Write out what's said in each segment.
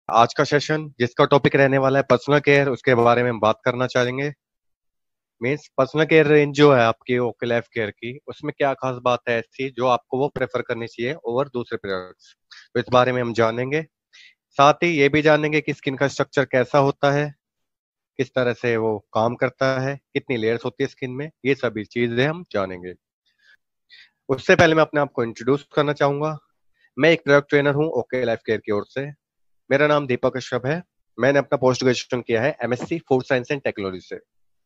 आज का सेशन जिसका टॉपिक रहने वाला है पर्सनल केयर, उसके बारे में हम बात करना चाहेंगे। मीन्स पर्सनल केयर रेंज जो है आपकी ओके लाइफ केयर की, उसमें क्या खास बात है ऐसी जो आपको वो प्रेफर करनी चाहिए ओवर दूसरे प्रोडक्ट्स। तो इस बारे में हम जानेंगे। साथ ही ये भी जानेंगे कि स्किन का स्ट्रक्चर कैसा होता है, किस तरह से वो काम करता है, कितनी लेयर्स होती है स्किन में, ये सभी चीजें हम जानेंगे। उससे पहले मैं अपने आप को इंट्रोड्यूस करना चाहूंगा। मैं एक प्रोडक्ट ट्रेनर हूँ ओके लाइफ केयर की ओर से। मेरा नाम दीपक कश्यप है। मैंने अपना पोस्ट ग्रेजुएशन किया है MSc food science and technology से।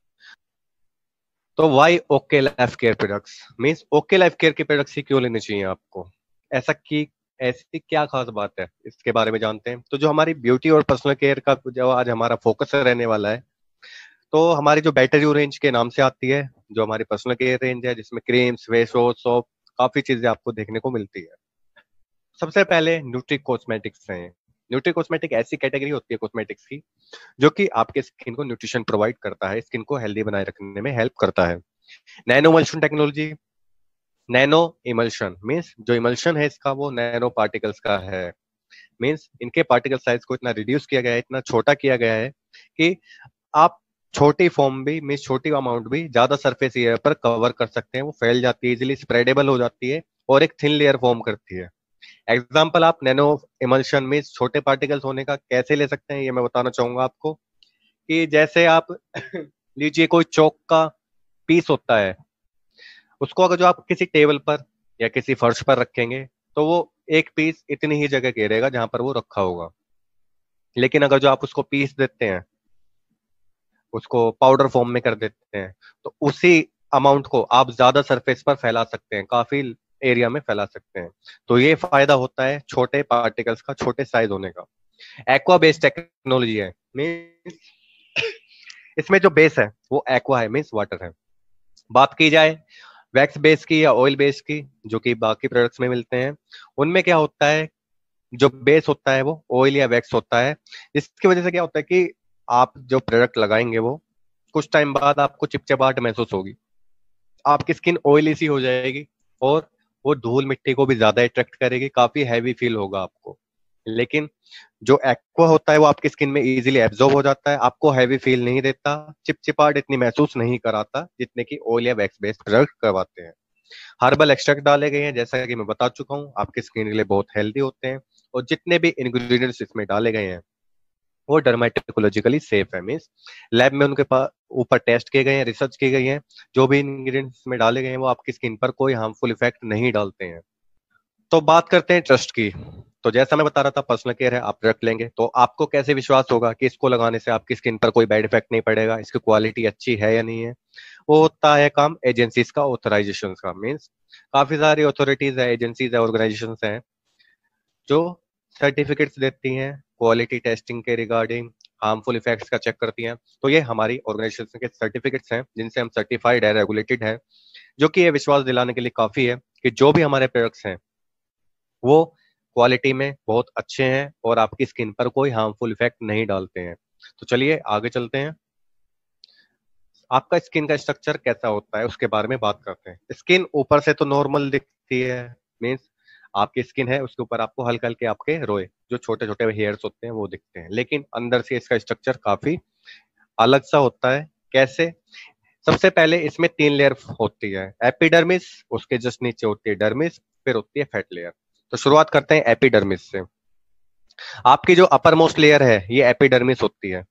तो why OK Life Care products, means OK Life Care के प्रोडक्ट्स ही क्यों लेने चाहिए आपको, ऐसा की ऐसी क्या खास बात है, इसके बारे में जानते हैं। तो जो हमारी ब्यूटी और पर्सनल केयर का जो आज हमारा फोकस रहने वाला है, तो हमारी जो बेटर यू रेंज के नाम से आती है, जो हमारी पर्सनल केयर रेंज है, जिसमें क्रीम्स, फेस वॉश, सोप, काफी चीजें आपको देखने को मिलती है। सबसे पहले न्यूट्री कॉस्मेटिक्स हैं। न्यूट्री कॉस्मेटिक ऐसी कैटेगरी होती है कॉस्मेटिक्स की जो कि आपके स्किन को न्यूट्रिशन प्रोवाइड करता है, स्किन को हेल्दी बनाए रखने में हेल्प करता है। Nano emulsion technology. Nano emulsion means जो इमल्शन है इसका वो नैनो पार्टिकल्स का है। मीन्स इनके पार्टिकल साइज को इतना रिड्यूस किया गया है, इतना छोटा किया गया है कि आप छोटी फॉर्म भी मीन्स छोटी अमाउंट भी ज्यादा सरफेस एरिया पर कवर कर सकते हैं। वो फैल जाती है, इजिली स्प्रेडेबल हो जाती है और एक थिन लेयर फॉर्म करती है। एग्जाम्पल आप नैनो इमल्शन में छोटे पार्टिकल्स होने का कैसे ले सकते हैं, ये मैं बताना चाहूंगा आपको। कि जैसे आप लीजिए कोई चौक का पीस होता है, उसको अगर जो आप किसी टेबल पर या किसी फर्श पर रखेंगे तो वो एक पीस इतनी ही जगह घेरेगा जहां पर वो रखा होगा। लेकिन अगर जो आप उसको पीस देते हैं, उसको पाउडर फॉर्म में कर देते हैं, तो उसी अमाउंट को आप ज्यादा सरफेस पर फैला सकते हैं, काफी एरिया में फैला सकते हैं। तो ये फायदा होता है छोटे पार्टिकल्स का, छोटे साइज होने का। एक्वा बेस्ड टेक्नोलॉजी है। मीन्स इसमें जो बेस है वो एक्वा है, मीन्स वाटर है। बात की जाए वैक्स बेस की या ऑयल बेस की, जो कि बाकी प्रोडक्ट्स में मिलते हैं, उनमें क्या होता है, जो बेस होता है वो ऑयल या वैक्स होता है। इसकी वजह से क्या होता है कि आप जो प्रोडक्ट लगाएंगे वो कुछ टाइम बाद आपको चिपचिपाहट महसूस होगी, आपकी स्किन ऑयली सी हो जाएगी और वो धूल मिट्टी को भी ज्यादा अट्रैक्ट करेगी, काफी हैवी फील होगा आपको। लेकिन जो एक्वा होता है वो आपकी स्किन में इजीली एब्जॉर्ब हो जाता है, आपको हैवी फील नहीं देता, चिपचिपाहट इतनी महसूस नहीं कराता जितने की ऑयल या वैक्स बेस्ड प्रोडक्ट करवाते हैं। हर्बल एक्सट्रैक्ट डाले गए हैं, जैसा कि मैं बता चुका हूँ, आपकी स्किन के लिए बहुत हेल्दी होते हैं। और जितने भी इंग्रेडिएंट्स इसमें डाले गए हैं वो डर्मेटोलॉजिकली सेफ है। मीन्स लैब में उनके पास ऊपर टेस्ट किए गए हैं, रिसर्च की गई है। जो भी इंग्रेडिएंट्स में डाले गए हैं वो आपकी स्किन पर कोई हार्मफुल इफेक्ट नहीं डालते हैं। तो बात करते हैं ट्रस्ट की। तो जैसा मैं बता रहा था, पर्सनल केयर है, आप रख लेंगे तो आपको कैसे विश्वास होगा कि इसको लगाने से आपकी स्किन पर कोई बैड इफेक्ट नहीं पड़ेगा, इसकी क्वालिटी अच्छी है या नहीं है। वो होता है काम एजेंसीज का, ऑथराइजेशन का। मीन्स काफी सारी अथॉरिटीज है, एजेंसीज है, ऑर्गेनाइजेशन हैं जो सर्टिफिकेट्स देती हैं क्वालिटी टेस्टिंग के रिगार्डिंग, हार्मफुल इफेक्ट्स का चेक करती हैं। तो ये हमारी ऑर्गेनाइजेशन के सर्टिफिकेट्स हैं जिनसे हम सर्टिफाइड है, रेगुलेटेड है, जो कि ये विश्वास दिलाने के लिए काफी है कि जो भी हमारे प्रोडक्ट्स हैं वो क्वालिटी में बहुत अच्छे हैं और आपकी स्किन पर कोई हार्मफुल इफेक्ट नहीं डालते हैं। तो चलिए आगे चलते हैं। आपका स्किन का स्ट्रक्चर कैसा होता है उसके बारे में बात करते हैं। स्किन ऊपर से तो नॉर्मल दिखती है, मीन्स आपकी स्किन है उसके ऊपर आपको हल्के हल्के आपके रोए जो छोटे छोटे हेयर्स होते हैं वो दिखते हैं, लेकिन अंदर से इसका स्ट्रक्चर काफी अलग सा होता है। कैसे? सबसे पहले इसमें 3 लेयर होती है। एपिडर्मिस, उसके जस्ट नीचे होती है डर्मिस, फिर होती है फैट लेयर। तो शुरुआत करते हैं एपिडर्मिस से। आपकी जो अपर मोस्ट लेयर है ये एपिडर्मिस होती है,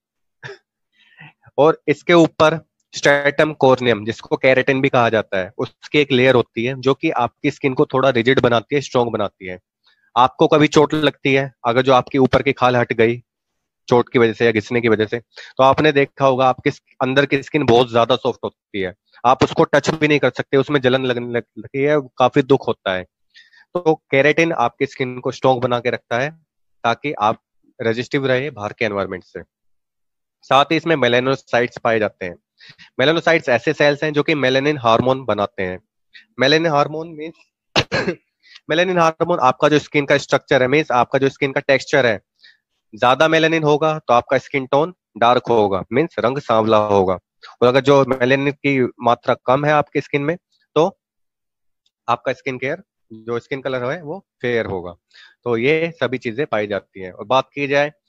और इसके ऊपर स्ट्रेटम कोर्नियम, जिसको केराटिन भी कहा जाता है, उसकी एक लेयर होती है जो कि आपकी स्किन को थोड़ा रिजिड बनाती है, स्ट्रॉन्ग बनाती है। आपको कभी चोट लगती है, अगर जो आपकी ऊपर की खाल हट गई चोट की वजह से या घिसने की वजह से, तो आपने देखा होगा आपके अंदर की स्किन बहुत ज्यादा सॉफ्ट होती है, आप उसको टच भी नहीं कर सकते, उसमें जलन लगने लगती है, काफी दुख होता है। तो केराटिन आपकी स्किन को स्ट्रॉन्ग बना के रखता है ताकि आप रेजिस्टिव रहे बाहर के एनवायरमेंट से। साथ ही इसमें मेलेनोसाइट्स पाए जाते हैं। मेलेनोसाइट्स ऐसे सेल्स हैं जो कि मेलेनिन हार्मोन बनाते हैं। Melanin hormone means melanin hormone आपका जो स्किन का स्ट्रक्चर है, मीन्स आपका जो स्किन का टेक्सचर है, ज्यादा मेलेनिन होगा तो आपका स्किन टोन डार्क होगा, मीन्स रंग सांवला होगा। और अगर जो मेलेनिन की मात्रा कम है आपकी स्किन में, तो आपका स्किन केयर जो स्किन कलर है वो फेयर होगा। तो ये सभी चीजें पाई जाती हैं। और बात की जाए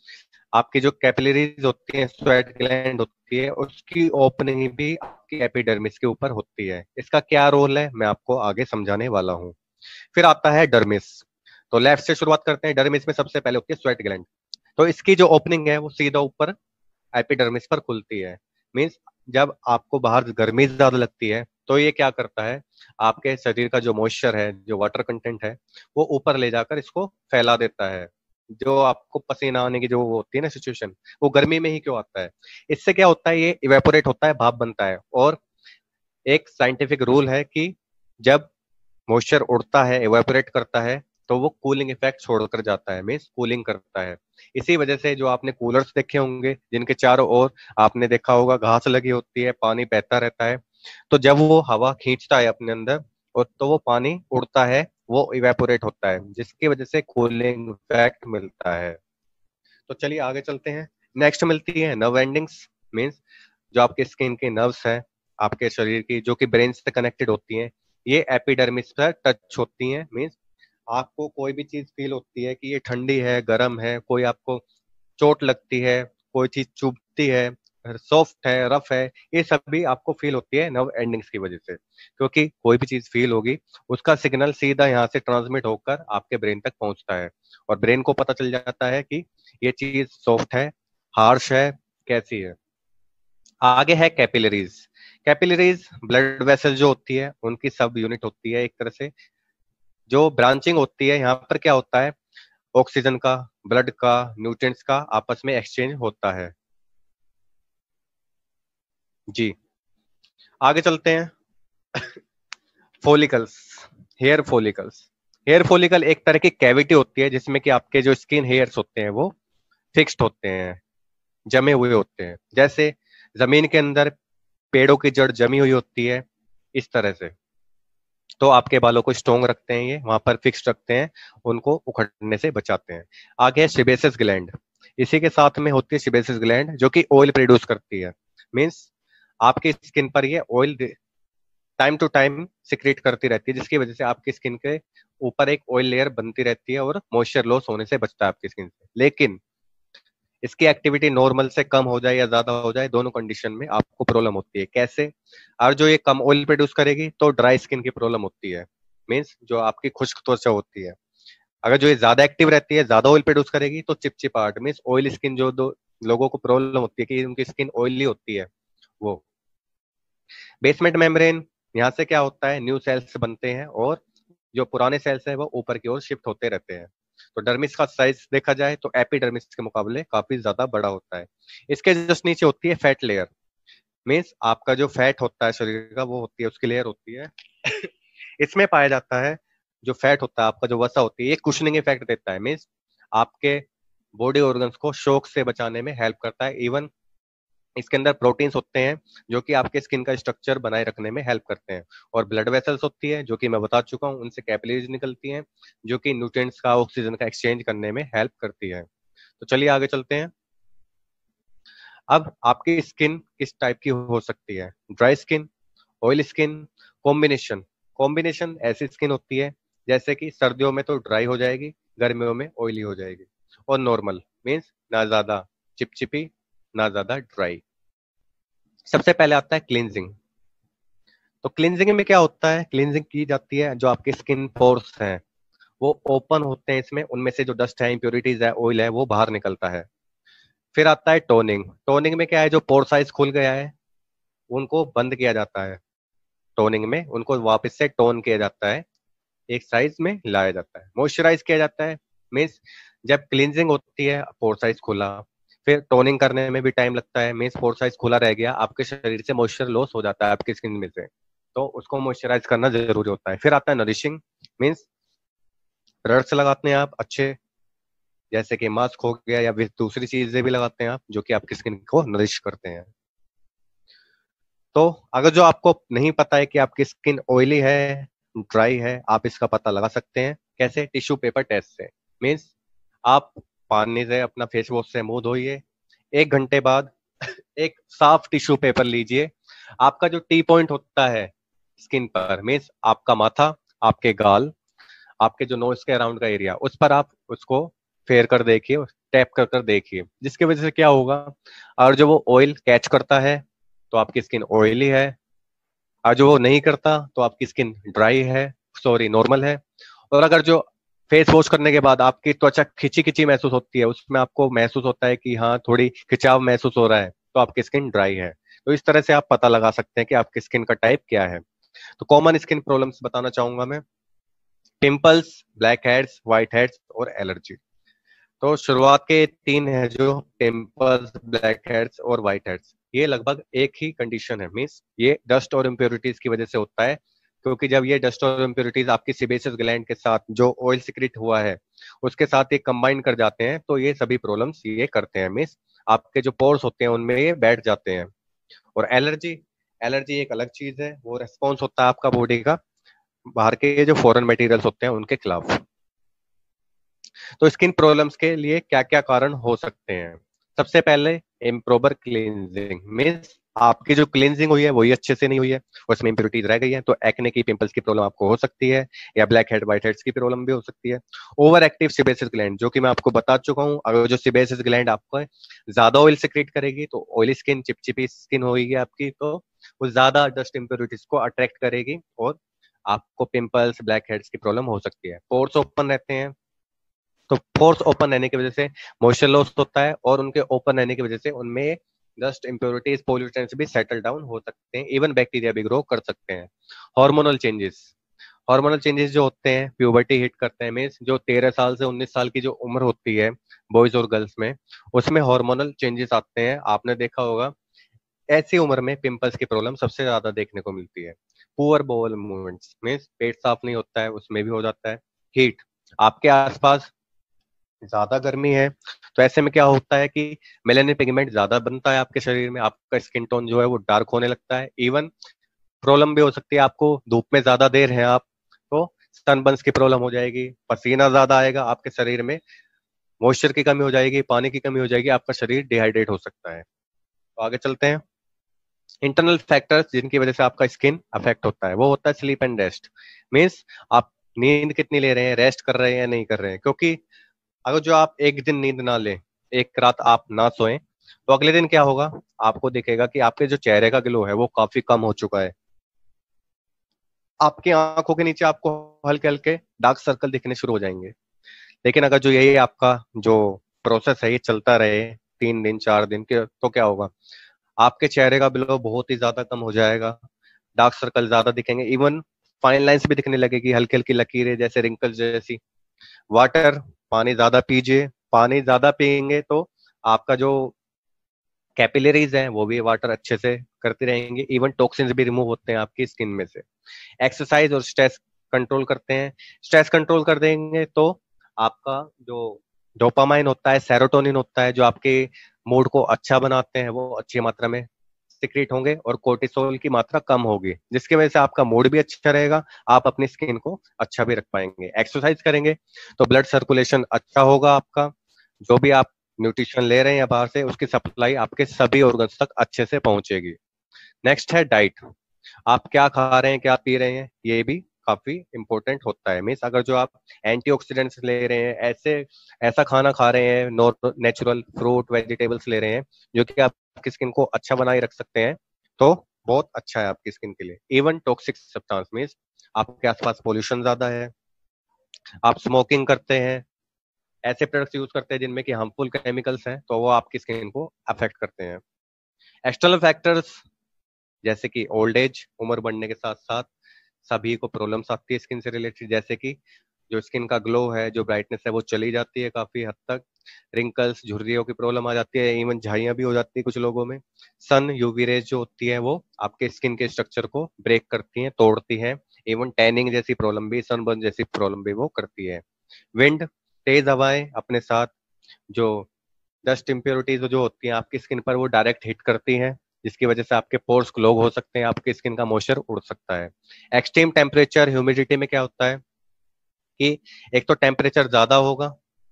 आपकी जो कैपिलरीज होती है, स्वेट ग्लैंड होती है, उसकी ओपनिंग भी आपकी एपिडर्मिस के ऊपर होती है। इसका क्या रोल है मैं आपको आगे समझाने वाला हूँ। फिर आता है डर्मिस। तो लेफ्ट से शुरुआत करते हैं। डर्मिस में सबसे पहले होती है स्वेट ग्लैंड। तो इसकी जो ओपनिंग है वो सीधा ऊपर एपिडर्मिस पर खुलती है। मीन्स जब आपको बाहर गर्मी ज्यादा लगती है तो ये क्या करता है, आपके शरीर का जो मॉइस्चर है, जो वाटर कंटेंट है, वो ऊपर ले जाकर इसको फैला देता है। जो आपको पसीना आने की जो वो होती है ना सिचुएशन, वो गर्मी में ही क्यों आता है? इससे क्या होता है, ये इवेपोरेट होता है, भाप बनता है। और एक साइंटिफिक रूल है कि जब मॉइस्चर उड़ता है, इवेपोरेट करता है, तो वो कूलिंग इफेक्ट छोड़कर जाता है, मीन्स कूलिंग करता है। इसी वजह से जो आपने कूलर्स देखे होंगे जिनके चारों ओर आपने देखा होगा घास लगी होती है, पानी बहता रहता है, तो जब वो हवा खींचता है अपने अंदर और तो वो पानी उड़ता है, वो इवेपोरेट होता है, जिसकी वजह से कूलिंग इफेक्ट मिलता है। तो चलिए आगे चलते हैं। नेक्स्ट मिलती है नर्व एंडिंग्स। मीन्स जो आपके स्किन के नर्व्स हैं, आपके शरीर की, जो कि ब्रेन से कनेक्टेड होती हैं, ये एपिडर्मिस पर टच होती हैं। मीन्स आपको कोई भी चीज फील होती है कि ये ठंडी है, गर्म है, कोई आपको चोट लगती है, कोई चीज चुभती है, सॉफ्ट है, रफ है, ये सभी आपको फील होती है नर्व एंडिंग्स की वजह से। क्योंकि कोई भी चीज फील होगी, उसका सिग्नल सीधा यहाँ से ट्रांसमिट होकर आपके ब्रेन तक पहुंचता है, और ब्रेन को पता चल जाता है कि ये चीज सॉफ्ट है, हार्श है, कैसी है। आगे है कैपिलरीज। कैपिलरीज ब्लड वेसल जो होती है उनकी सब यूनिट होती है एक तरह से। जो ब्रांचिंग होती है यहाँ पर क्या होता है, ऑक्सीजन का, ब्लड का, न्यूट्रिएंट्स का आपस में एक्सचेंज होता है। जी, आगे चलते हैं। Follicles, hair follicles. Hair follicle एक तरह की कैविटी होती है जिसमें कि आपके जो स्किन हेयर्स होते हैं वो फिक्स्ड होते हैं, जमे हुए होते हैं, जैसे जमीन के अंदर पेड़ों की जड़ जमी हुई होती है, इस तरह से। तो आपके बालों को स्ट्रोंग रखते हैं, ये वहां पर फिक्स रखते हैं, उनको उखड़ने से बचाते हैं। आगे है सिबेसिस ग्लैंड। इसी के साथ में होती है सिबेसिस ग्लैंड, जो कि ऑयल प्रोड्यूस करती है। मीन्स आपकी स्किन पर ये oil time to time secrete करती रहती है, जिसकी वजह से आपकी स्किन के ऊपर एक ऑयल लेयर बनती रहती है और मॉइस्चर लॉस होने से बचता है आपकी स्किन से। लेकिन इसकी एक्टिविटी नॉर्मल से कम हो जाए या ज्यादा हो जाए, दोनों कंडीशन में आपको प्रॉब्लम होती है। कैसे? और जो ये कम ऑयल प्रोड्यूस करेगी तो ड्राई स्किन की प्रॉब्लम होती है, मीन्स जो आपकी खुश्क त्वचा होती है। अगर जो ये ज्यादा एक्टिव रहती है, ज्यादा ऑयल प्रोड्यूस करेगी, तो चिपचिपाहट, मीन्स ऑयल स्किन, जो दो लोगों को प्रॉब्लम होती है कि उनकी स्किन ऑयली होती है, वो। बेसमेंट मेम्ब्रेन, यहाँ से क्या होता है, न्यू सेल्स बनते हैं और जो पुराने सेल्स हैं वो ऊपर की ओर शिफ्ट होते रहते हैं। तो डर्मिस का साइज देखा जाए तो एपिडर्मिस के मुकाबले काफी ज्यादा बड़ा होता है। इसके जस्ट नीचे होती है फैट लेयर। मीन्स आपका जो फैट होता है शरीर का, वो होती है, उसकी लेयर होती है। इसमें पाया जाता है, जो फैट होता है आपका, जो वसा होती है, ये कुशनिंग इफेक्ट देता है। मीन्स आपके बॉडी ऑर्गन्स को शॉक से बचाने में हेल्प करता है। इवन इसके अंदर प्रोटीन्स होते हैं जो कि आपके स्किन का स्ट्रक्चर बनाए रखने में हेल्प करते हैं। और ब्लड वेसल्स होती है, जो कि मैं बता चुका हूँ, उनसे कैपिलरीज निकलती हैं, जो कि न्यूट्रिएंट्स का, ऑक्सीजन का एक्सचेंज करने में हेल्प करती है। तो चलिए आगे चलते हैं। अब आपकी स्किन किस टाइप की हो सकती है? Dry skin, oil skin, combination. Combination ऐसी स्किन होती है जैसे कि सर्दियों में तो ड्राई हो जाएगी, गर्मियों में ऑयली हो जाएगी। और नॉर्मल मीन्स ना ज्यादा चिपचिपी, ना ज्यादा ड्राई। सबसे पहले आता है क्लींजिंग। तो क्लींजिंग में क्या होता है, क्लींजिंग की जाती है, जो आपके स्किन पोर्स हैं वो ओपन होते हैं, इसमें उनमें से जो डस्ट है, इंप्योरिटीज है, ऑयल है, वो बाहर निकलता है। फिर आता है टोनिंग। टोनिंग में क्या है, जो पोर साइज खुल गया है उनको बंद किया जाता है। टोनिंग में उनको वापस से टोन किया जाता है, एक साइज में लाया जाता है। मॉइस्चराइज किया जाता है, मीन्स जब क्लींजिंग होती है पोर साइज खुला, फिर टोनिंग करने में भी टाइम लगता है, मीन्स पोर साइज खुला रह गया, आपके शरीर से मॉइस्चर लॉस हो जाता है आपकी स्किन में से, तो उसको मॉइस्चराइज करना जरूरी होता है। फिर आता है नरिशिंग। मीन्स प्रोडक्ट्स लगाते हैं आप अच्छे, जैसे कि मास्क हो गया, या फिर दूसरी चीजें भी लगाते हैं आप जो कि आपकी स्किन को नरिश करते हैं। तो अगर जो आपको नहीं पता है कि आपकी स्किन ऑयली है, ड्राई है, आप इसका पता लगा सकते हैं। कैसे? टिश्यू पेपर टेस्ट से। मीन्स आप पानी से अपना फेस वॉश से मुंह धोइए, 1 घंटे बाद एक साफ टिश्यू पेपर लीजिए, आपका जो टी पॉइंट होता है स्किन पर, मीन्स आपका माथा, आपके गाल, आपके जो नोज के अराउंड का एरिया, उस पर आप उसको फेर कर देखिए, टैप कर कर देखिए, जिसकी वजह से क्या होगा, और जो वो ऑयल कैच करता है तो आपकी स्किन ऑयली है, और जो वो नहीं करता तो आपकी स्किन ड्राई है, सॉरी नॉर्मल है। और अगर जो फेस वॉश करने के बाद आपकी त्वचा खिंची खिंची महसूस होती है, उसमें आपको महसूस होता है कि हाँ थोड़ी खिंचाव महसूस हो रहा है, तो आपकी स्किन ड्राई है। तो इस तरह से आप पता लगा सकते हैं कि आपकी स्किन का टाइप क्या है। तो कॉमन स्किन प्रॉब्लम्स बताना चाहूंगा मैं, pimples, blackheads, whiteheads और एलर्जी। तो शुरुआत के तीन है, जो पिंपल्स, ब्लैक हेड्स और व्हाइट हेड्स, ये लगभग एक ही कंडीशन है, मीन्स ये डस्ट और इम्प्योरिटीज की वजह से होता है। क्योंकि जब ये डस्ट और इम्प्योरिटीज आपकी सेबेसियस ग्लैंड के साथ जो ऑयल सिक्रेट हुआ है उसके साथ ये कंबाइन कर जाते हैं, तो ये सभी प्रॉब्लम्स ये करते हैं, मीन्स आपके जो पोर्स होते हैं उनमें ये बैठ जाते हैं। और एलर्जी, एलर्जी एक अलग चीज है, वो रेस्पॉन्स होता है आपका बॉडी का बाहर के जो फॉरेन मटेरियल्स होते हैं उनके खिलाफ। तो स्किन प्रॉब्लम्स के लिए क्या क्या कारण हो सकते हैं? सबसे पहले इम्प्रॉपर क्लींजिंग, मीन्स आपकी जो क्लींजिंग हुई है वही अच्छे से नहीं हुई है, उसमें इंप्योरिटीज रह गई है, तो एक्ने की, पिंपल्स की प्रॉब्लम आपको हो सकती है, या ब्लैक हेड, व्हाइट हेड्स की प्रॉब्लम भी हो सकती है। ओवर एक्टिव सिबेसिस ग्लैंड, जो कि मैं आपको बता चुका हूँ, अगर जो सिबेसिस ग्लैंड आपको ज्यादा ऑयल सिक्रेट करेगी तो ऑयली स्किन, चिपचिपी स्किन होगी आपकी, तो वो ज्यादा डस्ट इंप्योरिटीज को अट्रैक्ट करेगी और आपको पिंपल्स, ब्लैक हेड्स की प्रॉब्लम हो सकती है। पोर्स ओपन रहते हैं, तो पोर्स ओपन रहने की वजह से मॉइस्चर लॉस होता है, और उनके ओपन रहने की वजह से उनमें डस्ट, इम्प्योरिटीज, पोल्यूटेंट्स भी सेटल डाउन हो सकते हैं, इवन बैक्टीरिया भी ग्रो कर सकते हैं। हार्मोनल चेंजेस, हार्मोनल चेंजेस जो होते हैं, प्यूबर्टी हिट करते हैं, मीन्स जो 13 साल से 19 साल की जो उम्र होती है बॉयज और गर्ल्स में, उसमें हार्मोनल चेंजेस आते हैं। आपने देखा होगा ऐसी उम्र में पिंपल्स की प्रॉब्लम सबसे ज्यादा देखने को मिलती है। पुअर बोवल मूवमेंट्स, मीन्स पेट साफ नहीं होता है, उसमें भी हो जाता है। हीट, आपके आसपास ज्यादा गर्मी है तो ऐसे में क्या होता है कि मेलानिन पिगमेंट ज्यादा बनता है आपके शरीर में, आपका स्किन टोन जो है वो डार्क होने लगता है। इवन प्रॉब्लम भी हो सकती है आपको, धूप में ज्यादा देर है आप, तो सनबर्न्स की प्रॉब्लम हो जाएगी, पसीना ज्यादा आएगा आपके शरीर में, मॉइस्चर की कमी हो जाएगी, पानी की कमी हो जाएगी, आपका शरीर डिहाइड्रेट हो सकता है। तो आगे चलते हैं। इंटरनल फैक्टर्स जिनकी वजह से आपका स्किन अफेक्ट होता है, वो होता है स्लीप एंड रेस्ट, मीन्स आप नींद कितनी ले रहे हैं, रेस्ट कर रहे हैं या नहीं कर रहे हैं। क्योंकि अगर जो आप एक दिन नींद ना लें, एक रात आप ना सोएं, तो अगले दिन क्या होगा, आपको दिखेगा कि आपके जो चेहरे का ग्लो है वो काफी कम हो चुका है, आपकी आंखों के नीचे आपको हल्के हल्के डार्क सर्कल दिखने शुरू हो जाएंगे। लेकिन अगर जो यही आपका जो प्रोसेस है ये चलता रहे 3 दिन 4 दिन के, तो क्या होगा, आपके चेहरे का ग्लो बहुत ही ज्यादा कम हो जाएगा, डार्क सर्कल ज्यादा दिखेंगे, इवन फाइन लाइंस भी दिखने लगेगी, हल्की हल्की लकीरें जैसे रिंकल्स जैसी। वाटर, पानी ज्यादा पीजिए, पानी ज्यादा पियेंगे तो आपका जो कैपिलरीज हैं वो भी वाटर अच्छे से करती रहेंगे, इवन टॉक्सिन्स भी रिमूव होते हैं आपकी स्किन में से। एक्सरसाइज और स्ट्रेस कंट्रोल करते हैं, स्ट्रेस कंट्रोल कर देंगे तो आपका जो डोपामाइन होता है, सेरोटोनिन होता है, जो आपके मूड को अच्छा बनाते हैं, वो अच्छी मात्रा में सिक्रीट होंगे, और कोर्टिसोल की मात्रा कम होगी, जिसकी वजह से आपका मूड भी अच्छा रहेगा, आप अपनी स्किन को अच्छा भी रख पाएंगे। एक्सरसाइज करेंगे तो ब्लड सर्कुलेशन अच्छा होगा आपका, जो भी आप न्यूट्रिशन ले रहे हैं या बाहर से, उसकी सप्लाई आपके सभी ऑर्गन्स तक अच्छे से पहुंचेगी। नेक्स्ट है डाइट, आप क्या खा रहे हैं, क्या पी रहे हैं, ये भी काफी इंपॉर्टेंट होता है। मीन्स अगर जो आप एंटीऑक्सीडेंट्स ले रहे हैं, ऐसे ऐसा खाना खा रहे हैं, नेचुरल फ्रूट वेजिटेबल्स ले रहे हैं जो कि आपकी स्किन को अच्छा बनाए रख सकते हैं, तो बहुत अच्छा है आपकी स्किन के लिए। इवन टॉक्सिक सब्सटेंस, मीन्स आपके आसपास पोल्यूशन ज्यादा है, आप स्मोकिंग करते हैं, ऐसे प्रोडक्ट्स यूज करते हैं जिनमें कि हार्मफुल केमिकल्स हैं, तो वो आपकी स्किन को अफेक्ट करते हैं। एक्सटर्नल फैक्टर्स जैसे कि ओल्ड एज, उम्र बढ़ने के साथ साथ सभी को प्रॉब्लम्स आती है स्किन से रिलेटेड, जैसे कि जो स्किन का ग्लो है, जो ब्राइटनेस है वो चली जाती है काफी हद तक, रिंकल्स, झुर्रियों की प्रॉब्लम आ जाती है, इवन झाइयां भी हो जाती है कुछ लोगों में। सन यूवी रेज जो होती है वो आपके स्किन के स्ट्रक्चर को ब्रेक करती हैं, तोड़ती हैं, इवन टैनिंग जैसी प्रॉब्लम भी, सनबर्न जैसी प्रॉब्लम भी वो करती है। विंड, तेज हवाएं अपने साथ जो डस्ट इम्प्योरिटीज जो होती हैं आपकी स्किन पर वो डायरेक्ट हिट करती हैं, जिसकी वजह से आपके पोर्स क्लोग हो सकते हैं, आपकी स्किन का मॉइस्चर उड़ सकता है। एक्सट्रीम टेम्परेचर, ह्यूमिडिटी में क्या होता है कि एक तो टेम्परेचर ज्यादा होगा,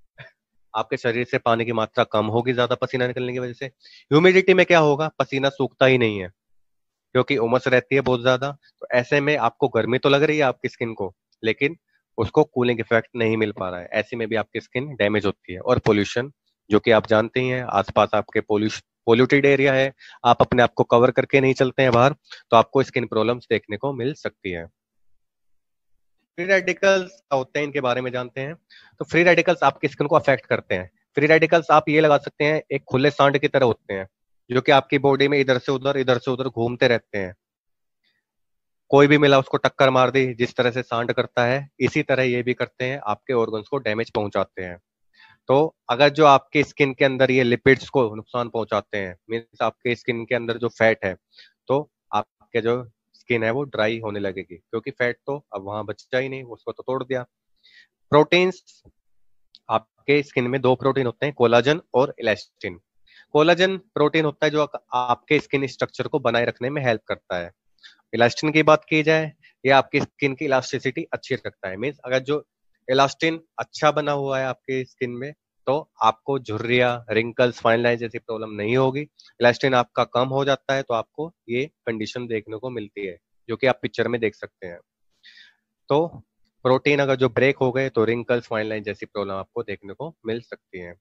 आपके शरीर से पानी की मात्रा कम होगी ज्यादा पसीना निकलने की वजह से। ह्यूमिडिटी में क्या होगा, पसीना सूखता ही नहीं है क्योंकि उमस रहती है बहुत ज्यादा, तो ऐसे में आपको गर्मी तो लग रही है आपकी स्किन को, लेकिन उसको कूलिंग इफेक्ट नहीं मिल पा रहा है, ऐसे में भी आपकी स्किन डैमेज होती है। और पोल्यूशन, जो कि आप जानते ही हैं, आसपास आपके पोल्यूटेड एरिया है, आप अपने आप को कवर करके नहीं चलते हैं बाहर, तो आपको स्किन प्रॉब्लम्स देखने को मिल सकती है। फ्री रेडिकल्स होते हैं, इनके बारे में जानते हैं। तो फ्री रेडिकल्स आपकी स्किन को अफेक्ट करते हैं। फ्री रेडिकल्स आप ये लगा सकते हैं एक खुले सांड की तरह होते हैं, जो कि आपकी बॉडी में इधर से उधर घूमते रहते हैं। कोई भी मिला उसको टक्कर मार दी, जिस तरह से सांड करता है इसी तरह ये भी करते हैं, आपके ऑर्गन्स को डैमेज पहुंचाते हैं। तो अगर जो आपके स्किन के अंदर ये लिपिड्स को नुकसान पहुंचाते हैं, मीन्स आपके स्किन के अंदर जो फैट है, तो आपके जो स्किन है वो ड्राई होने लगेगी, क्योंकि फैट तो अब वहां बचा ही नहीं, उसको तो तोड़ दिया। प्रोटीन्स, आपके स्किन में दो प्रोटीन होते हैं, कोलाजन और इलास्टिन। कोलाजन प्रोटीन होता है जो आपके स्किन स्ट्रक्चर को बनाए रखने में हेल्प करता है। इलास्टिन की बात की जाए, ये आपकी स्किन की इलास्टिसिटी अच्छी रखता है। मीन्स अगर जो इलास्टिन अच्छा बना हुआ है आपके स्किन में, तो आपको झुर्रियां, रिंकल्स, फाइन लाइन जैसी प्रॉब्लम नहीं होगी। इलास्टिन आपका कम हो जाता है तो आपको ये कंडीशन देखने को मिलती है, जो कि आप पिक्चर में देख सकते हैं। तो प्रोटीन अगर जो ब्रेक हो गए तो रिंकल्स, फाइन लाइन जैसी प्रॉब्लम आपको देखने को मिल सकती है।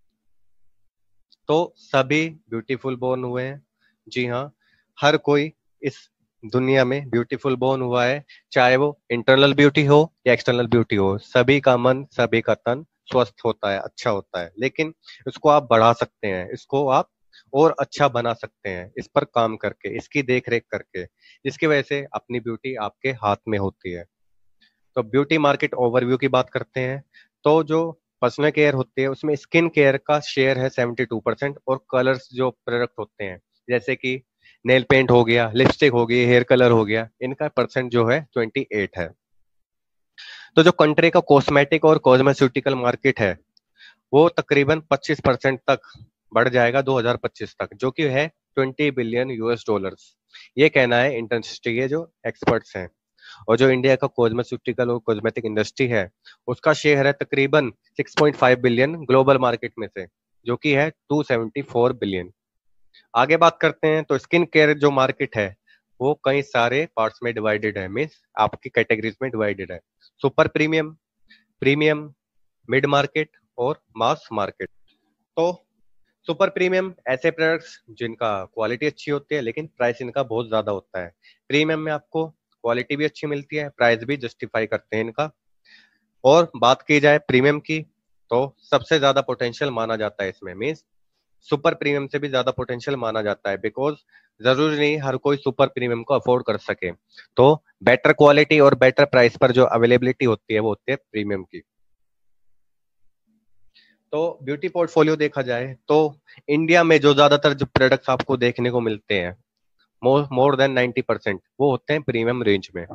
तो सभी ब्यूटीफुल बोर्न हुए हैं, जी हाँ, हर कोई इस दुनिया में ब्यूटीफुल बोर्न हुआ है, चाहे वो इंटरनल ब्यूटी हो या एक्सटर्नल ब्यूटी हो। सभी का मन, सभी का तन स्वस्थ होता है, अच्छा होता है, लेकिन इसको आप बढ़ा सकते हैं, इसको आप और अच्छा बना सकते हैं, इस पर काम करके, इसकी देख रेख करके, जिसकी वजह से अपनी ब्यूटी आपके हाथ में होती है। तो ब्यूटी मार्केट ओवरव्यू की बात करते हैं, तो जो पर्सनल केयर होती है उसमें स्किन केयर का शेयर है 72%, और कलर्स जो प्रोडक्ट होते हैं, जैसे कि नेल पेंट हो गया, लिपस्टिक हो गई, हेयर कलर हो गया, इनका परसेंट जो है 28 है। तो जो कंट्री का कॉस्मेटिक और कॉस्मेस्यूटिकल मार्केट है, वो तकरीबन 25% तक बढ़ जाएगा 2025 तक, जो कि है 20 बिलियन US डॉलर्स। ये कहना है इंडस्ट्री के जो एक्सपर्ट्स हैं। और जो इंडिया का कॉस्मेस्यूटिकल और कॉस्मेटिक इंडस्ट्री है, उसका शेयर है तकरीबन 6.5 बिलियन ग्लोबल मार्केट में से, जो कि है 274 बिलियन। आगे बात करते हैं, तो स्किन केयर जो मार्केट है वो कई सारे पार्ट्स में डिवाइडेड है, मीन्स आपकी कैटेगरीज में डिवाइडेड है। Super premium, premium, mid market और मास मार्केट। तो सुपर प्रीमियम ऐसे प्रोडक्ट्स जिनका क्वालिटी अच्छी होती है लेकिन प्राइस इनका बहुत ज्यादा होता है। प्रीमियम में आपको क्वालिटी भी अच्छी मिलती है, प्राइस भी जस्टिफाई करते हैं इनका। और बात की जाए प्रीमियम की, तो सबसे ज्यादा पोटेंशियल माना जाता है इसमें, मीन्स सुपर प्रीमियम से भी ज्यादा पोटेंशियल माना जाता है, बिकॉज जरूरी नहीं हर कोई सुपर प्रीमियम को अफोर्ड कर सके। तो बेटर क्वालिटी और बेटर प्राइस पर जो अवेलेबिलिटी होती है वो होती है प्रीमियम की। तो ब्यूटी पोर्टफोलियो देखा जाए तो इंडिया में जो ज्यादातर जो प्रोडक्ट्स आपको देखने को मिलते हैं, मोर देन 90% वो होते हैं प्रीमियम रेंज में।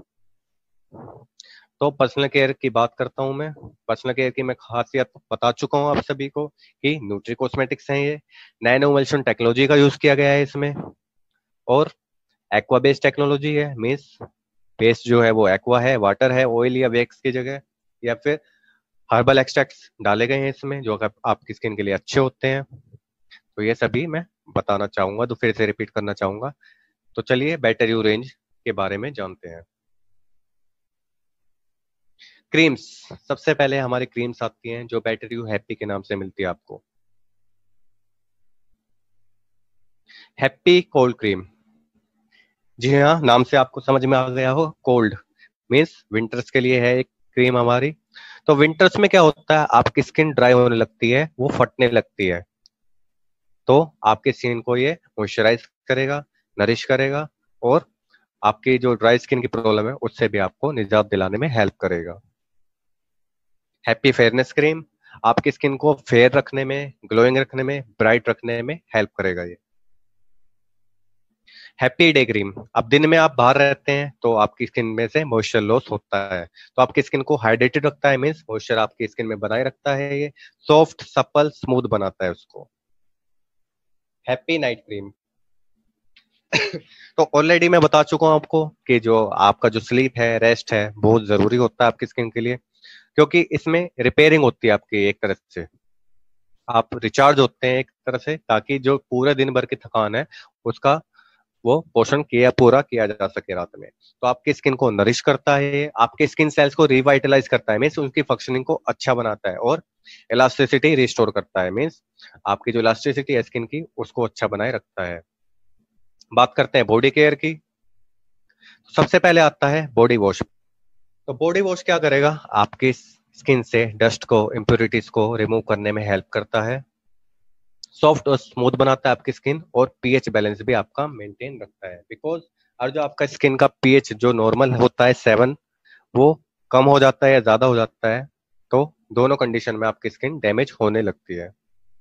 तो पर्सनल केयर की बात करता हूं मैं। पर्सनल केयर की मैं खासियत बता चुका हूं आप सभी को कि न्यूट्री कॉस्मेटिक्स है ये, नैनो एमल्शन टेक्नोलॉजी का यूज किया गया है इसमें, और एक्वा बेस्ड टेक्नोलॉजी है, मीन्स बेस जो है वो एक्वा है, वाटर है, ऑयल या वैक्स की जगह, या फिर हर्बल एक्सट्रैक्ट्स डाले गए हैं इसमें, जो आपकी स्किन के लिए अच्छे होते हैं। तो ये सभी मैं बताना चाहूंगा, तो फिर से रिपीट करना चाहूंगा। तो चलिए बेटर यू रेंज के बारे में जानते हैं। क्रीम्स, सबसे पहले हमारी क्रीम्स आती हैं जो बेटर यू हैप्पी के नाम से मिलती है आपको। हैप्पी कोल्ड क्रीम, जी हाँ, नाम से आपको समझ में आ गया हो, कोल्ड मीन्स विंटर्स के लिए है एक क्रीम हमारी। तो विंटर्स में क्या होता है, आपकी स्किन ड्राई होने लगती है, वो फटने लगती है, तो आपके स्किन को ये मॉइस्चराइज करेगा, नरिश करेगा, और आपकी जो ड्राई स्किन की प्रॉब्लम है उससे भी आपको निजात दिलाने में हेल्प करेगा। हैप्पी फेयरनेस क्रीम आपकी स्किन को फेयर रखने में, ग्लोइंग रखने में, ब्राइट रखने में हेल्प करेगा ये। हैप्पी डे क्रीम, अब दिन में आप बाहर रहते हैं तो आपकी स्किन में से मॉइस्चर लॉस होता है, तो आपकी स्किन को हाइड्रेटेड रखता है, मीन्स मॉइस्चर आपकी स्किन में बनाए रखता है, ये सॉफ्ट, सपल, स्मूथ बनाता है उसको। हैप्पी नाइट क्रीम, तो ऑलरेडी मैं बता चुका हूं आपको कि जो आपका जो स्लीप है, रेस्ट है, बहुत जरूरी होता है आपकी स्किन के लिए, क्योंकि इसमें रिपेयरिंग होती है आपकी एक तरह से, आप रिचार्ज होते हैं एक तरह से, ताकि जो पूरे दिन भर की थकान है उसका वो पोषण किया पूरा किया जा सके रात में। तो आपकी स्किन को नरिश करता है, आपके स्किन सेल्स को रिवाइटलाइज करता है, मीन्स उनकी फंक्शनिंग को अच्छा बनाता है, और इलास्टिसिटी रिस्टोर करता है, मीन्स आपकी जो इलास्टिसिटी है स्किन की उसको अच्छा बनाए रखता है। बात करते हैं बॉडी केयर की। सबसे पहले आता है बॉडी वॉश। तो बॉडी वॉश क्या करेगा, आपकी स्किन से डस्ट को, इम्प्योरिटीज को रिमूव करने में हेल्प करता है, सॉफ्ट और स्मूथ बनाता है आपकी स्किन, और पीएच बैलेंस भी आपका मेंटेन रखता है। बिकॉज और जो आपका स्किन का पीएच जो नॉर्मल होता है 7, वो कम हो जाता है या ज्यादा हो जाता है, तो दोनों कंडीशन में आपकी स्किन डैमेज होने लगती है।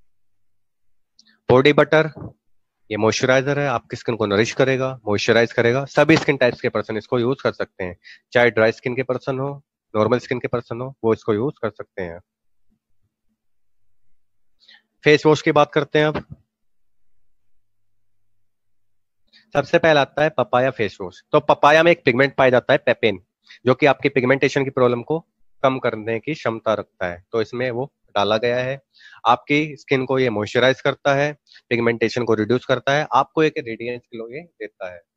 बॉडी बटर, ये मॉइस्चराइजर है, आपकी स्किन को नरिश करेगा, मॉइस्चराइज करेगा। सभी स्किन टाइप्स के पर्सन इसको यूज कर सकते हैं, चाहे ड्राई स्किन के पर्सन हो, नॉर्मल स्किन के पर्सन हो, वो इसको यूज कर सकते हैं। फेस वॉश की बात करते हैं अब। सबसे पहला आता है पपाया फेस वॉश। तो पपाया में एक पिगमेंट पाया जाता है पेपेन, जो कि आपकी पिगमेंटेशन की प्रॉब्लम को कम करने की क्षमता रखता है, तो इसमें वो डाला गया है। आपकी स्किन को ये मॉइस्चराइज करता है, पिगमेंटेशन को रिड्यूस करता है, आपको एक रेडियंस ग्लो ये देता है।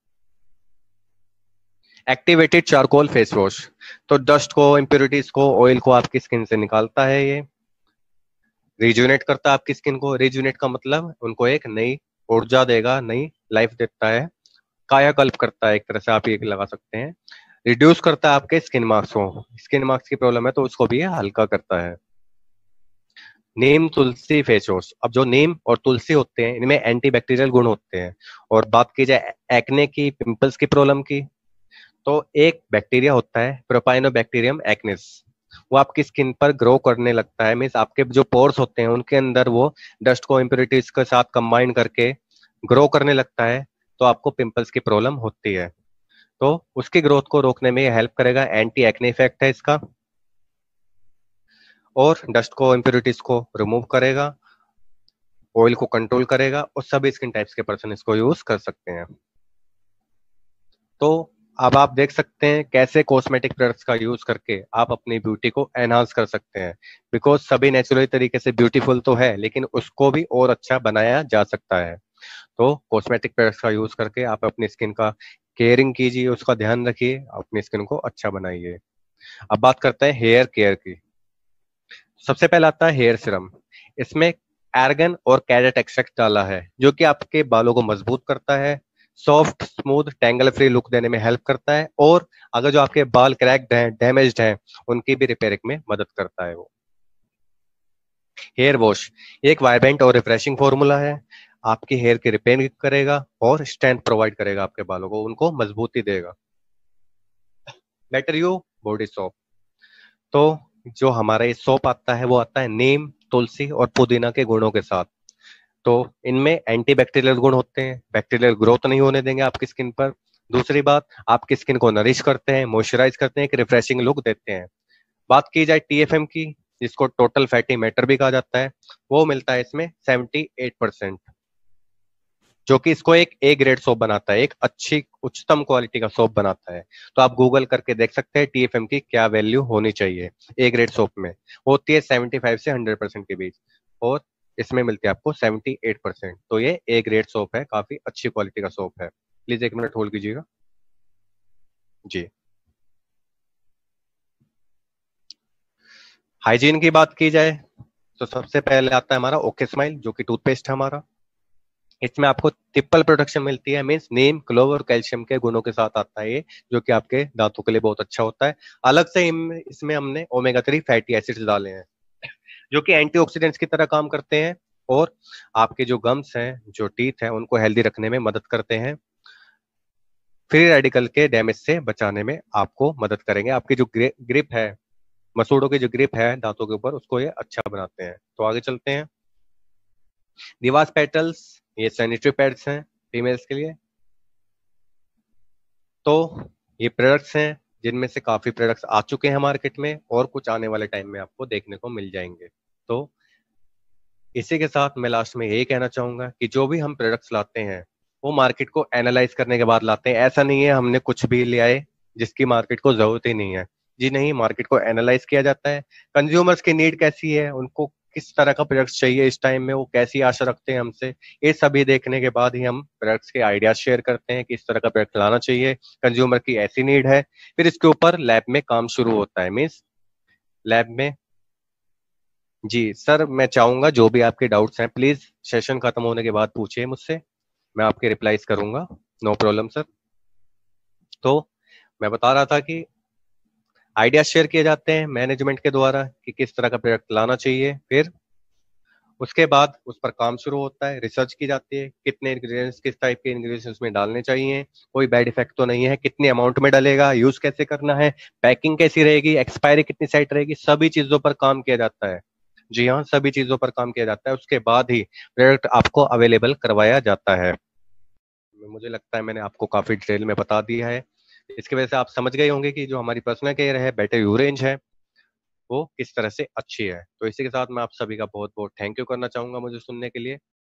एक्टिवेटेड चारकोल फेस वॉश, तो डस्ट को, इम्प्योरिटीज को, ऑयल को आपकी स्किन से निकालता है। ये रिजुनेट करता है आपकी स्किन को। रिजुनेट का मतलब उनको एक नई ऊर्जा देगा, नई लाइफ देता है, कायाकल्प करता है, एक तरह से आप ये लगा सकते हैं। रिड्यूस करता है आपके स्किन मार्क्स को, स्किन मार्क्स की प्रॉब्लम है तो उसको भी ये हल्का करता है। Neem tulsi face wash. अब जो नीम और तुलसी होते हैं इनमें एंटीबैक्टीरियल गुण होते हैं। और बात की जाए एक्ने की, पिंपल्स की प्रॉब्लम की, तो एक बैक्टीरिया होता है प्रोपाइनोबैक्टीरियम एक्निस, वो आपकी स्किन पर ग्रो करने लगता है। मीन्स आपके जो पोर्स होते हैं उनके अंदर वो डस्ट को इम्प्योरिटीज के साथ कंबाइन करके ग्रो करने लगता है, तो आपको पिंपल्स की प्रॉब्लम होती है। तो उसकी ग्रोथ को रोकने में ये हेल्प करेगा, एंटी एक्ने इफेक्ट है इसका, और डस्ट को, इम्प्योरिटीज को रिमूव करेगा, ऑयल को कंट्रोल करेगा, और सभी स्किन टाइप्स के पर्सन इसको यूज कर सकते हैं। तो अब आप देख सकते हैं कैसे कॉस्मेटिक प्रोडक्ट्स का यूज करके आप अपनी ब्यूटी को एनहांस कर सकते हैं। बिकॉज सभी नेचुरल तरीके से ब्यूटीफुल तो है, लेकिन उसको भी और अच्छा बनाया जा सकता है। तो कॉस्मेटिक प्रोडक्ट्स का यूज करके आप अपनी स्किन का केयरिंग कीजिए, उसका ध्यान रखिए, अपनी स्किन को अच्छा बनाइए। अब बात करते हैं हेयर केयर की। सबसे पहला आता है हेयर सीरम। इसमें एर्गन और कैरेट एक्सट्रैक्ट डाला है, जो कि आपके बालों को मजबूत करता है, soft, smooth, tangle free look देने में हेल्प करता है, और अगर जो आपके बाल क्रैक्ड हैं, डैमेज्ड हैं, उनकी भी रिपेयरिंग में मदद करता है वो। हेयर वॉश, ये एक वाइब्रेंट और रिफ्रेशिंग फॉर्मूला है, आपके हेयर की रिपेयरिंग करेगा और स्ट्रेंथ प्रोवाइड करेगा, आपके बालों को, उनको मजबूती देगा। Better You body soap. तो जो हमारा ये सोप आता है वो आता है नीम, तुलसी और पुदीना के गुणों के साथ। तो इनमें एंटीबैक्टीरियल गुण होते हैं, बैक्टीरियल ग्रोथ नहीं होने देंगे आपकी स्किन पर। दूसरी बात, आपकी स्किन को नरिश करते हैं, मॉइस्चराइज करते हैं, एक रिफ्रेशिंग लुक देते हैं। बात की जाए टीएफएम की, जिसको टोटल फैटी मैटर भी कहा जाता है, वो मिलता है इसमें 78%, जो कि इसको एक ए ग्रेड सोप बनाता है, एक अच्छी उच्चतम क्वालिटी का सोप बनाता है। तो आप गूगल करके देख सकते हैं टीएफएम की क्या वैल्यू होनी चाहिए। ए ग्रेड सोप में होती है 75 से 100% के बीच, और इसमें मिलती है आपको 78%। तो ये ए ग्रेड सोप है, काफी अच्छी क्वालिटी का सोप है। प्लीज एक मिनट होल्ड कीजिएगा जी। हाइजीन की बात की जाए तो सबसे पहले आता है हमारा ओके स्माइल, जो कि टूथपेस्ट है हमारा। इसमें आपको ट्रिपल प्रोटेक्शन मिलती है, मीन्स नीम, क्लोव और कैल्शियम के गुणों के साथ आता है ये, जो कि आपके दांतों के लिए बहुत अच्छा होता है। अलग से इसमें हमने ओमेगा 3 फैटी एसिड्स डाले हैं, जो कि एंटीऑक्सीडेंट्स की तरह काम करते हैं, और आपके जो गम्स हैं, जो टीथ हैं, उनको हेल्दी रखने में मदद करते हैं। फ्री रेडिकल के डैमेज से बचाने में आपको मदद करेंगे। आपकी जो ग्रिप है, मसूड़ों की जो ग्रिप है दांतों के ऊपर, उसको ये अच्छा बनाते हैं। तो आगे चलते हैं। निवास पेटल्स, ये सैनिटरी पैड्स हैं फीमेल्स के लिए। तो ये प्रोडक्ट्स हैं जिनमें से काफी प्रोडक्ट्स आ चुके हैं मार्केट में, और कुछ आने वाले टाइम में आपको देखने को मिल जाएंगे। तो इसी के साथ मैं लास्ट में यही कहना चाहूंगा कि जो भी हम प्रोडक्ट्स लाते हैं वो मार्केट को एनालाइज करने के बाद लाते हैं। ऐसा नहीं है हमने कुछ भी ले आए जिसकी मार्केट को जरूरत ही नहीं है। जी नहीं, मार्केट को एनालाइज किया जाता है, कंज्यूमर्स की नीड कैसी है, उनको किस तरह का प्रोडक्ट चाहिए इस टाइम में, वो कैसी आशा रखते हैं हमसे। ये सभी देखने के बाद ही हम प्रोडक्ट्स के आइडियाज शेयर करते हैं कि इस तरह का प्रोडक्ट लाना चाहिए, कंज्यूमर की ऐसी नीड है। फिर इसके ऊपर लैब में काम शुरू होता है। मीन्स लैब में, जी सर, मैं चाहूंगा जो भी आपके डाउट्स हैं प्लीज सेशन खत्म होने के बाद पूछिए मुझसे, मैं आपके रिप्लाईज करूंगा। No problem sir. तो मैं बता रहा था कि आइडिया शेयर किए जाते हैं मैनेजमेंट के द्वारा कि किस तरह का प्रोडक्ट लाना चाहिए। फिर उसके बाद उस पर काम शुरू होता है, रिसर्च की जाती है कितने इंग्रेडिएंट्स, किस टाइप के इंग्रेडिएंट्स उसमें डालने चाहिए, कोई बैड इफेक्ट तो नहीं है, कितने अमाउंट में डलेगा, यूज कैसे करना है, पैकिंग कैसी रहेगी, एक्सपायरी कितनी साइट रहेगी, सभी चीजों पर काम किया जाता है। जी हाँ, सभी चीजों पर काम किया जाता है। उसके बाद ही प्रोडक्ट आपको अवेलेबल करवाया जाता है। मुझे लगता है मैंने आपको काफी डिटेल में बता दिया है। इसकी वजह से आप समझ गए होंगे कि जो हमारी पर्सनल केयर है, बेटर यू रेंज है, वो किस तरह से अच्छी है। तो इसी के साथ मैं आप सभी का बहुत बहुत थैंक यू करना चाहूंगा मुझे सुनने के लिए।